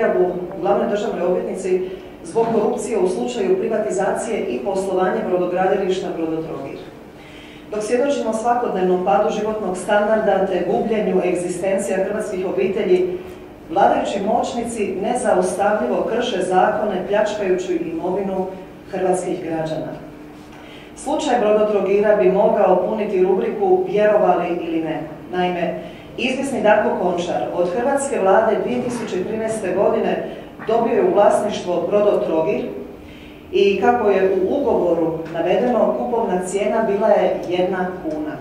prijavu glavnoj državnoj odvjetnici zbog korupcije u slučaju privatizacije i poslovanja brodogradilišta Brodotrogir. Dok svjedočimo svakodnevnom padu životnog standarda te gubljenju egzistencija hrvatskih obitelji, vladajući moćnici nezaustavljivo krše zakone pljačkajući imovinu hrvatskih građana. Slučaj Brodotrogira bi mogao puniti rubriku vjerovali ili ne. Naime, izvjesni Darko Končar od hrvatske vlade 2013. godine dobio je u vlasništvo Brodotrogir i kako je u ugovoru navedeno, kupovna cijena bila je 1 kuna.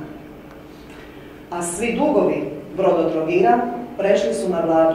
A svi dugovi Brodotrogira prešli su na vladu.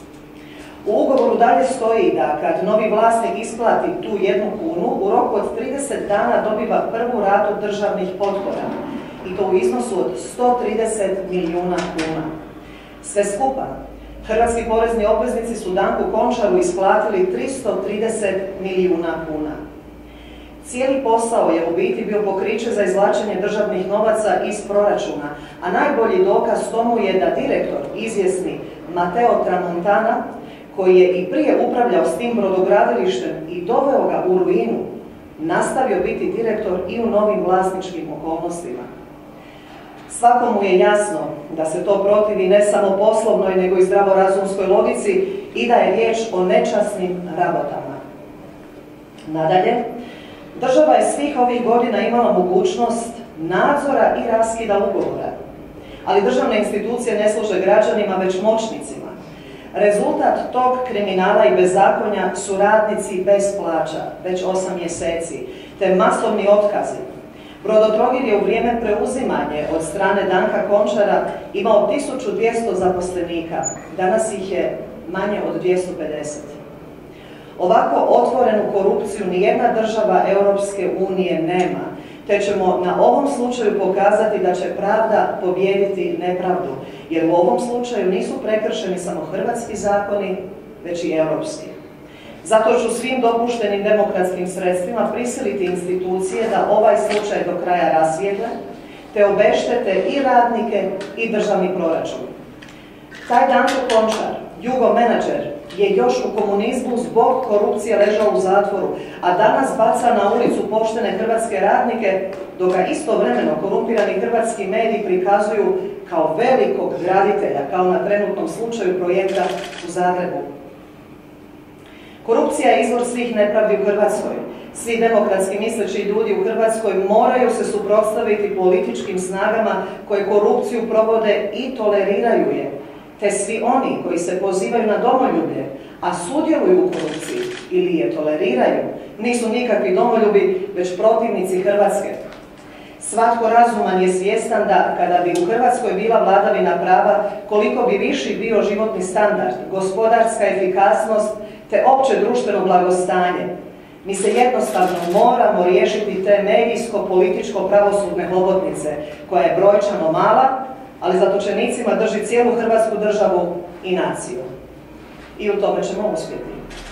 U ugovoru dalje stoji da kad novi vlasnik isplati tu 1 kunu, u roku od 30 dana dobiva prvu ratu državnih potpora, i to u iznosu od 130 milijuna kuna. Sve skupa, hrvatski porezni obveznici su Danku Končaru isplatili 330 milijuna kuna. Cijeli posao je u biti bio pokriće za izvlačenje državnih novaca iz proračuna, a najbolji dokaz tomu je da direktor, izvjesni Matteo Tramontana, koji je i prije upravljao s tim brodogradilištem i doveo ga u ruinu, nastavio biti direktor i u novim vlasničkim okolnostima. Svakomu je jasno da se to protivi ne samo poslovnoj, nego i zdravorazumskoj logici i da je riječ o nečasnim rabotama. Nadalje, država je svih ovih godina imala mogućnost nadzora i raskida ugovora, ali državne institucije ne služe građanima, već moćnicima. Rezultat tog kriminala i bezakonja su radnici bez plaća već 8 mjeseci, te masovni otkazi. Brodotrogir je u vrijeme preuzimanja od strane Danka Končara imao 1200 zaposlenika, danas ih je manje od 250. Ovako otvorenu korupciju nijedna država Europske unije nema, te ćemo na ovom slučaju pokazati da će pravda pobijediti nepravdu, jer u ovom slučaju nisu prekršeni samo hrvatski zakoni, već i europski. Zato ću svim dopuštenim demokratskim sredstvima prisiliti institucije da ovaj slučaj do kraja rasvijetle, te obeštete i radnike i državni proračun. Taj Danko Končar, Jugo menadžer, je još u komunizmu zbog korupcije ležao u zatvoru, a danas baca na ulicu poštene hrvatske radnike, dok ga istovremeno korumpirani hrvatski mediji prikazuju kao velikog graditelja, kao na trenutnom slučaju projekta u Zagrebu. Korupcija je izvor svih nepravdi u Hrvatskoj. Svi demokratski misleći ljudi u Hrvatskoj moraju se suprotstaviti političkim snagama koje korupciju provode i toleriraju je. Te svi oni koji se pozivaju na domoljublje, a sudjeluju u korupciji ili je toleriraju, nisu nikakvi domoljubi, već protivnici Hrvatske. Svatko razuman je svjestan da kada bi u Hrvatskoj bila vladavina prava, koliko bi viši bio životni standard, gospodarska efikasnost te opće društveno blagostanje. Mi se jednostavno moramo riješiti te medijsko-političko-pravosudne hobotnice, koja je brojčano mala, ali zatočenicima drži cijelu Hrvatsku državu i naciju. I u tome ćemo uspjeti.